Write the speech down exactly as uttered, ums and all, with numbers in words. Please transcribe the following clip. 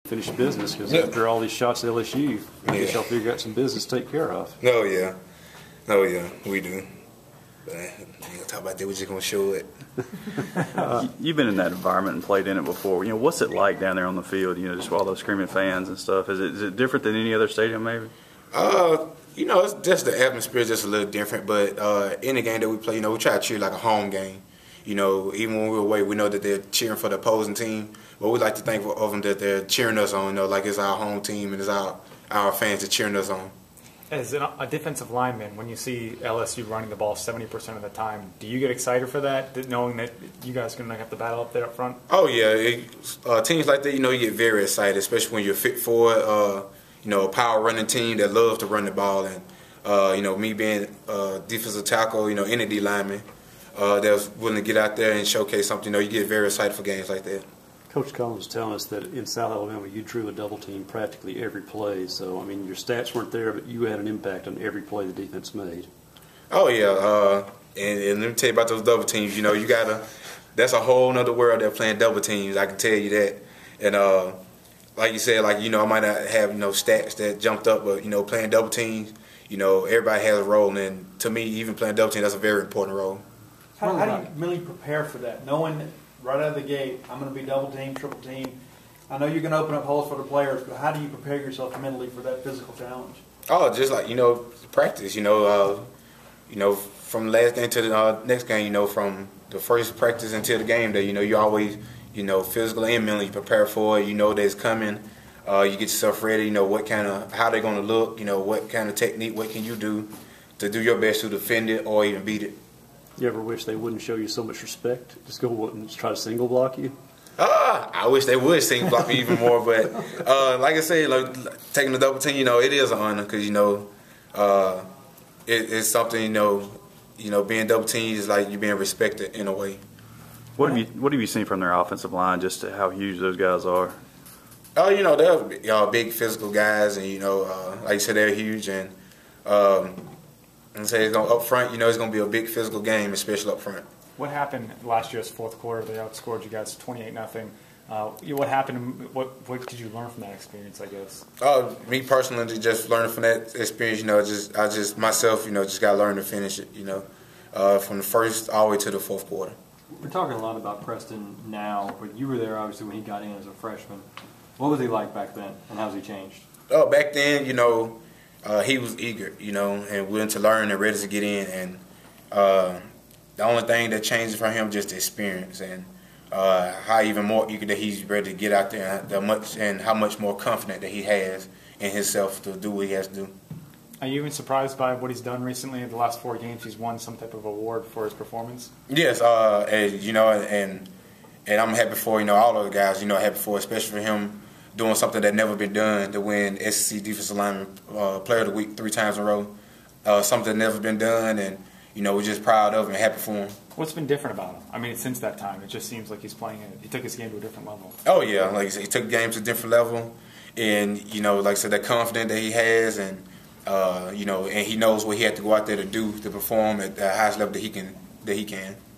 finish business because Yeah. after all these shots at L S U, I Yeah. guess y'all figure out some business to take care of. No, yeah. No, yeah, we do. But I ain't gonna talk about that. We're just gonna show it. Uh, You've been in that environment and played in it before. You know, what's it like down there on the field? You know, just all those screaming fans and stuff. Is it is it different than any other stadium, maybe? Uh, you know, it's just the atmosphere is just a little different. But uh, any game that we play, you know, we try to treat it like a home game. You know, even when we're away, we know that they're cheering for the opposing team. But we like to think of them that they're cheering us on. You know, like it's our home team and it's our our fans that cheering us on. As a defensive lineman, when you see L S U running the ball seventy percent of the time, do you get excited for that, knowing that you guys are going to have to battle up there up front? Oh, yeah. It, uh, teams like that, you know, you get very excited, especially when you're fit for it. Uh, you know, a power running team that loves to run the ball. And, uh, you know, me being a defensive tackle, you know, any D lineman uh, that was willing to get out there and showcase something, you know, you get very excited for games like that. Coach Collins was telling us that in South Alabama you drew a double team practically every play. So, I mean, your stats weren't there, but you had an impact on every play the defense made. Oh, yeah. Uh, and, and let me tell you about those double teams. You know, you got to – that's a whole other world they're playing double teams. I can tell you that. And uh, like you said, like, you know, I might not have, you know, stats that jumped up, but, you know, playing double teams, you know, everybody has a role. And to me, even playing double teams, that's a very important role. How, how do you really prepare for that, knowing – right out of the gate, I'm going to be double team, triple team. I know you're going to open up holes for the players, but how do you prepare yourself mentally for that physical challenge? Oh, just like, you know, practice. You know, uh, you know, from the last game to the uh, next game. You know, from the first practice until the game day. You know, you always, you know, physically and mentally prepare for it. You know that it's coming. Uh, you get yourself ready. You know what kind of how they're going to look. You know what kind of technique. What can you do to do your best to defend it or even beat it. You ever wish they wouldn't show you so much respect? Just go and try to single block you? Ah, I wish they would single block me even more. But uh, like I said, like, taking the double team, you know, it is an honor because, you know, uh, it, it's something, you know, you know, being double teamed is like you being respected in a way. What have you What have you seen from their offensive line, just to how huge those guys are? Oh, you know, they're uh, big physical guys, and, you know, uh, like you said, they're huge. And um, and say it's gonna up front, you know, it's gonna be a big physical game, especially up front. What happened last year's fourth quarter? They outscored you guys twenty-eight nothing. Uh, what happened? What what did you learn from that experience? I guess. Uh, me personally, just learning from that experience, you know, just I just myself, you know, just got to learn to finish it, you know, uh, from the first all the way to the fourth quarter. We're talking a lot about Preston now, but you were there obviously when he got in as a freshman. What was he like back then, and how's he changed? Oh, back then, you know. Uh, he was eager, you know, and willing to learn and ready to get in. And uh, the only thing that changes for him just the experience and uh, how even more eager that he's ready to get out there, and, the much, and how much more confident that he has in himself to do what he has to do. Are you even surprised by what he's done recently? In the last four games, he's won some type of award for his performance. Yes, uh, and, you know, and and I'm happy for, you know, all of the guys. You know, happy for, especially for him. Doing something that never been done to win S E C Defensive Lineman uh, Player of the Week three times in a row. Uh, something that never been done, and you know we're just proud of him and happy for him. What's been different about him? I mean, since that time, it just seems like he's playing it. He took his game to a different level. Oh yeah, like I said, he took the game to a different level, and you know, like I said, that confidence that he has, and uh, you know, and he knows what he had to go out there to do to perform at the highest level that he can. That he can.